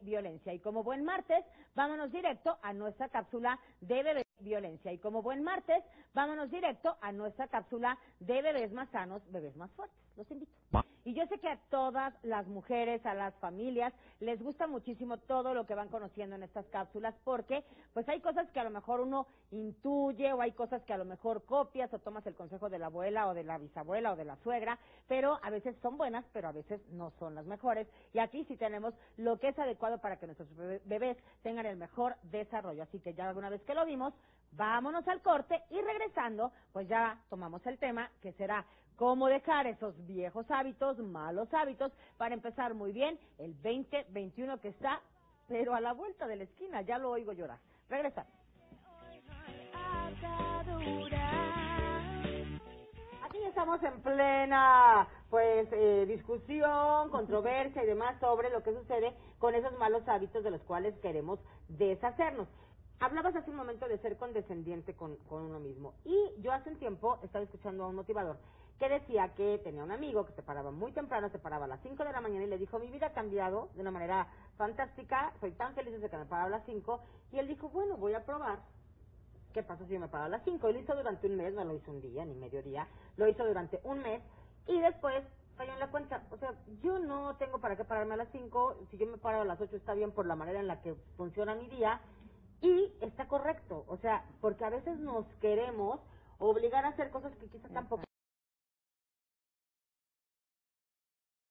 violencia. Y como buen martes, vámonos directo a nuestra cápsula de bebés violencia. Y como buen martes, vámonos directo a nuestra cápsula de bebés más sanos, bebés más fuertes. Los invito. Y yo sé que a todas las mujeres, a las familias, les gusta muchísimo todo lo que van conociendo en estas cápsulas, porque pues hay cosas que a lo mejor uno intuye, o hay cosas que a lo mejor copias o tomas el consejo de la abuela o de la bisabuela o de la suegra, pero a veces son buenas, pero a veces no son las mejores. Y aquí sí tenemos lo que es adecuado para que nuestros bebés tengan el mejor desarrollo. Así que ya una vez que lo vimos, vámonos al corte y regresando, pues ya tomamos el tema que será cómo dejar esos viejos hábitos, malos hábitos, para empezar muy bien el 2021 que está, pero a la vuelta de la esquina, ya lo oigo llorar. Regresamos. Aquí estamos en plena, pues, discusión, controversia y demás sobre lo que sucede con esos malos hábitos de los cuales queremos deshacernos. Hablabas hace un momento de ser condescendiente con uno mismo. Y yo hace un tiempo estaba escuchando a un motivador que decía que tenía un amigo que se paraba muy temprano, se paraba a las 5 de la mañana y le dijo, mi vida ha cambiado de una manera fantástica, soy tan feliz desde que me paraba a las 5, y él dijo, bueno, voy a probar. ¿Qué pasa si yo me paro a las 5? Él hizo durante un mes, no lo hizo un día ni medio día, lo hizo durante un mes y después cayó en la cuenta. O sea, yo no tengo para qué pararme a las 5, si yo me paro a las 8 está bien por la manera en la que funciona mi día y está correcto. O sea, porque a veces nos queremos obligar a hacer cosas que quizás tampoco